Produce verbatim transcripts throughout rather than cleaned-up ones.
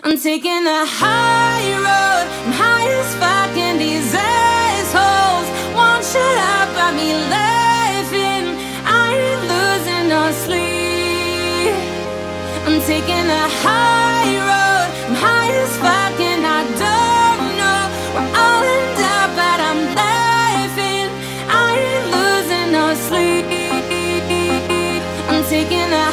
I'm taking a high road, I'm high as fuck, and these assholes won't shut up about me laughing. I ain't losing no sleep. I'm taking a high road, I'm high as fuck, and I don't know where I'll end up, but I'm laughing. I ain't losing no sleep. I'm taking a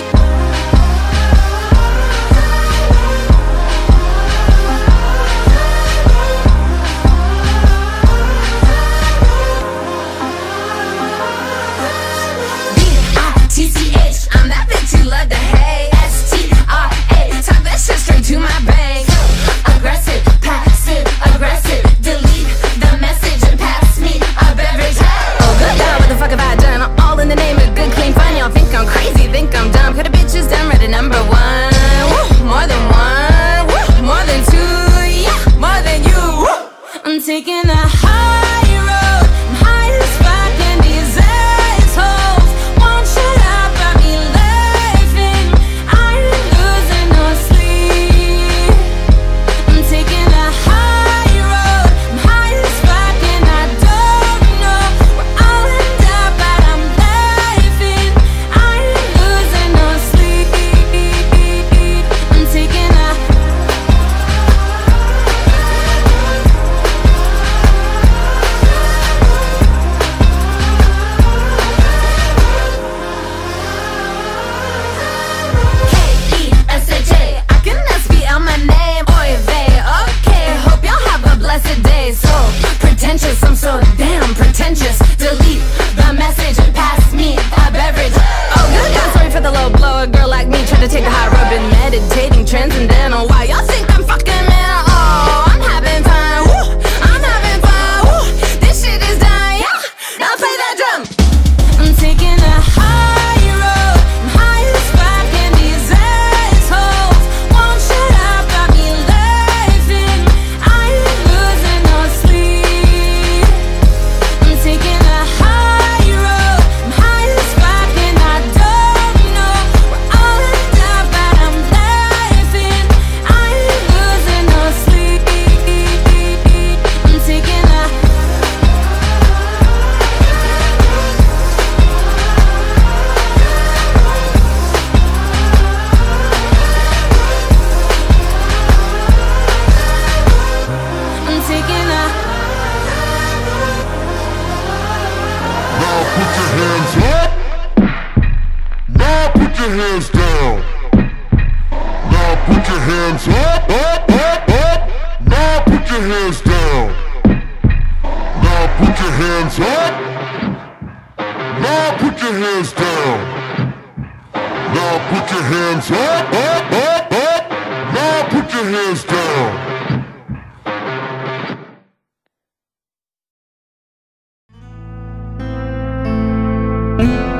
love to hate. S T R aight, talk that shit straight to my bank. Aggressive, passive, aggressive. Delete the message and pass me a beverage. Oh good God, what the fuck have I done? All in the name of good, clean fun. Y'all think I'm crazy, think I'm dumb. Could a bitch just done read a number one? Woo, more than one, woo, more than two, yeah, more than you. Woo. I'm taking a high road, I'm high as fuck, and these assholes won't shut up about me. I'm so damn pretentious. Delete the message and pass me a beverage. Oh good God, sorry for the low blow. A girl like me trying to take a high road. Been meditating, transcendental. Why y'all think I'm fucking man? Oh, I'm having fun. Woo, I'm having fun. Woo, this shit is done. Yeah, now play that drum. I'm taking a high road, I'm high as fuck, and these assholes won't shut up about me laughing. I ain't losing no sleep. I'm taking a high road, I'm high as fuck, and I don't know where I'll end up, but I'm laughing. I ain't losing no sleep. I'm taking a I'm taking a Now put your hands up. Now put your hands down. Now put your hands up, up, up, up. Now put your hands down. Now put your hands up. Now put your hands down. Now put your hands up, up, up, up. Now put your hands down. Mm-hmm.